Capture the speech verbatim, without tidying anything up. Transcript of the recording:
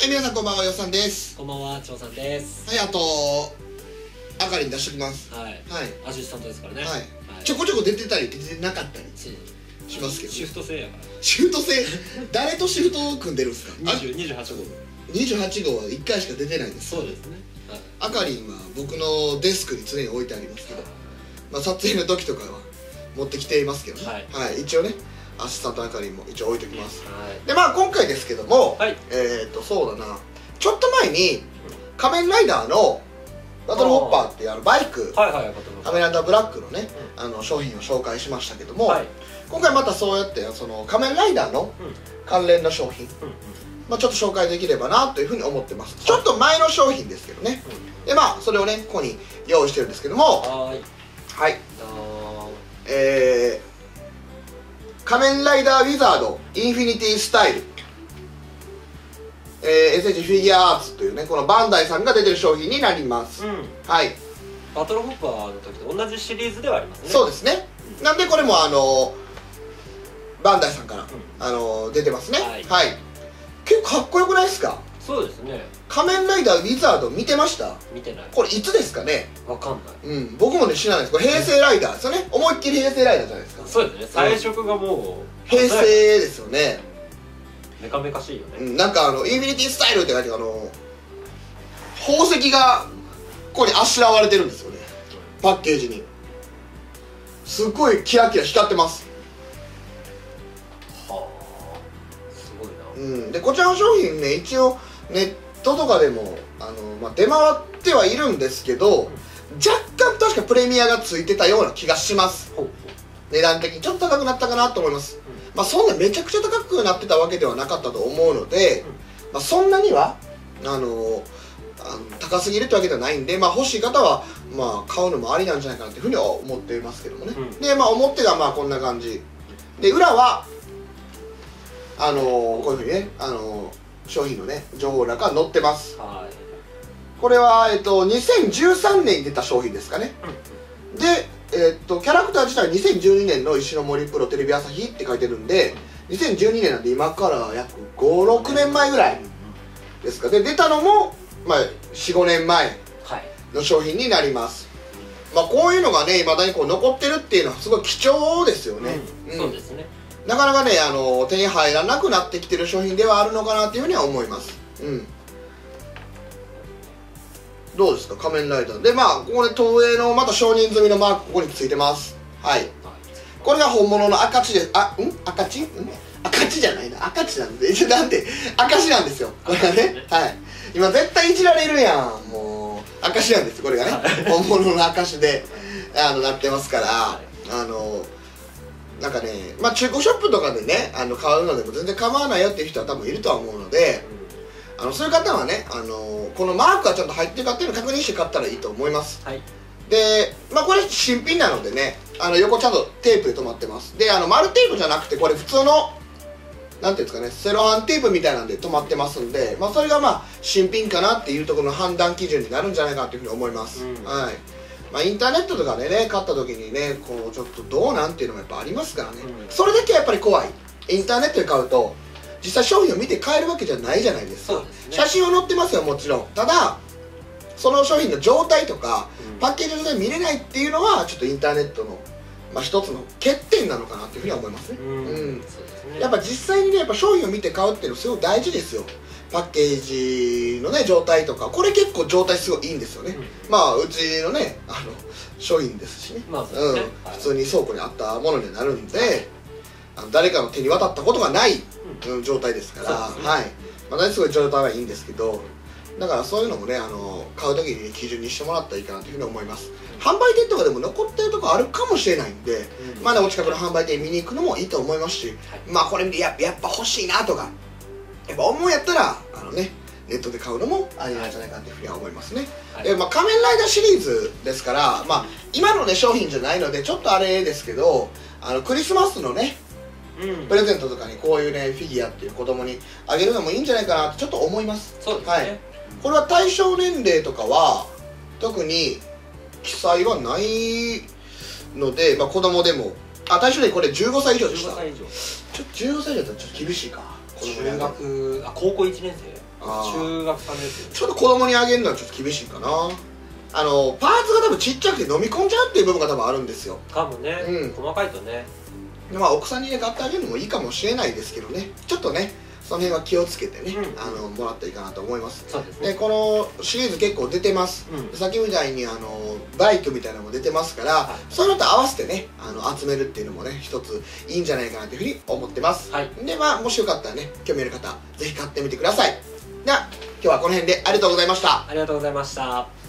はい、皆さんこんばんは、よっさんです。 こんばんは、ちょうさんです。 はい、あとあかりに出してきます。 はい、はい、アシスタントですからね。はい、はい、ちょこちょこ出てたり出てなかったりしますけど、ね、 シフト制やから。 シフト制誰とシフトを組んでるんですか。 にじゅう、にじゅうはちごうにじゅうはちごうはいっかいしか出てないんです。 そうですね。 あかりんは僕のデスクに常に置いてありますけど、まあ撮影の時とかは持ってきていますけどね。はい、はい、一応ねアシスタントあかりんも一応置いておきます。はい、でまあ今回ですけども、はい、えっとそうだな、ちょっと前に仮面ライダーのバトルホッパーっていうあのバイク、仮面ライダーブラックのね、うん、あの商品を紹介しましたけども、はい、今回またそうやってその仮面ライダーの関連の商品、うんうん、まあちょっと紹介できればなというふうに思ってます。はい、ちょっと前の商品ですけどね、うん、でまあそれをねここに用意してるんですけども、はいはい、えー、仮面ライダーウィザードインフィニティスタイル、えー、エスエイチ フィギュアアーツというねこのバンダイさんが出てる商品になります。うん、はい、 バトルホッパーの時と同じシリーズではありますね。 そうですね、うん、なんでこれもあのバンダイさんから、うん、あの出てますね。はい、はい、結構かっこよくないですか。 そうですね。 仮面ライダーウィザード見てました。 見てない。 これいつですかね。 わかんない。 うん、僕もね知らないです。これ平成ライダーですよね。思いっきり平成ライダーじゃないですか。 そうですね、最初がもう平成ですよね。 メカメカしいよね。 うん、なんかあのインフィニティスタイルって書いてあの宝石がここにあしらわれてるんですよね、パッケージに。すごいキラキラ光ってます。 はあ、すごいな。 うん、でこちらの商品ね一応ネットとかでもあの、まあ、出回ってはいるんですけど、うん、若干確かプレミアがついてたような気がします。値段的にちょっと高くなったかなと思います。まあそんなめちゃくちゃ高くなってたわけではなかったと思うので、うん、まあそんなにはあのあの高すぎるってわけではないんで、まあ、欲しい方はまあ買うのもありなんじゃないかなっていうふうには思っていますけどもね。うん、でまあ表がまあこんな感じで、裏はあのこういうふうにね、あの商品のね情報なんか載ってます。はい、これは、えっと、にせんじゅうさんねんに出た商品ですかね。うん、でえー、っとキャラクター自体はにせんじゅうにねんの石ノ森プロテレビ朝日って書いてるんで、にせんじゅうにねんなんで今から約ご、ろくねんまえぐらいですか。で出たのも、まあ、よん、ごねんまえの商品になります。まあこういうのがねいまだにこう残ってるっていうのはすごい貴重ですよね。 そうですね。 なかなかねあの手に入らなくなってきてる商品ではあるのかなっていうふうには思います。うん、どうですか仮面ライダーで、まあここで東映のまた承認済みのマークここについてます。はい、これが本物の赤字です。あ、ん赤字ん赤字じゃないな、赤字なんでなんで赤字なんですよこれがね。はい、今絶対いじられるやん。もう赤字なんですこれがね本物の赤字であのなってますから、あのなんかね、まあ中古ショップとかでねあの買うのでも全然構わないよっていう人は多分いるとは思うので、あのそういう方はね、あのこのマークがちゃんと入ってるかっていうのを確認して買ったらいいと思います。はい、で、まあこれ新品なのでね、あの横ちゃんとテープで留まってます。で、あの丸テープじゃなくてこれ普通のなんていうんですかね、セロハンテープみたいなんで留まってますんで、まあそれがまあ新品かなっていうところの判断基準になるんじゃないかなというふうに思います。うん、はい。まあインターネットとかでね買った時にねこうちょっとどうなんっていうのもやっぱありますからね。うん、それだけはやっぱり怖い。インターネットで買うと実際商品を見て買えるわけじゃないじゃないですか。そうですね、写真は載ってますよもちろん。ただその商品の状態とか、うん、パッケージで見れないっていうのはちょっとインターネットの、まあ、一つの欠点なのかなっていうふうには思いますね。やっぱ実際にねやっぱ商品を見て買うっていうのすごい大事ですよ。パッケージのね状態とかこれ結構状態すごいいいんですよね。うん、まあうちのねあの商品ですしね、まあね、うん、はい、普通に倉庫にあったものになるんで、はい、あの誰かの手に渡ったことがない、うん、状態ですから、ね、はい、まあすごい状態はいいんですけど、だからそういうのもねあの買う時に基準にしてもらったらいいかなというふうに思います。販売店とかでも残ってるとこあるかもしれないんで、うん、まあねお近くの販売店見に行くのもいいと思いますし、はい、まあこれ見て や, やっぱ欲しいなとかやっぱ思うやったらあのねネットで買うのもありなんじゃないかというふうには思いますね。はい、でまあ仮面ライダーシリーズですから、まあ今のね商品じゃないのでちょっとあれですけど、あのクリスマスのね、うん、プレゼントとかにこういうねフィギュアっていう子供にあげるのもいいんじゃないかなってちょっと思います。そうですね。はい、これは対象年齢とかは特に記載はないので、まあ子供でもあ対象年齢これじゅうごさい以上でした。じゅうごさい以上。ちょっとじゅうごさい以上だったらちょっと厳しいか。 中学あ高校いちねん生。 あー中学さんですよ。 ちょっと子供にあげるのはちょっと厳しいかな。あのパーツが多分ちっちゃくて飲み込んじゃうっていう部分が多分あるんですよ。 かもね、 うん細かいとね。 でまあ奥さんにね買ってあげるのもいいかもしれないですけどね、ちょっとねその辺は気をつけてね、 うんあのもらったらいいかなと思います。 そうですね。 でこのシリーズ結構出てます、 うんさっきみたいにあのバイクみたいなのも出てますから、 はいそういうのと合わせてねあの集めるっていうのもね一ついいんじゃないかなというふうに思ってます、 はい。 でまあもしよかったらね興味ある方ぜひ買ってみてください。では今日はこの辺でありがとうございました。 ありがとうございました。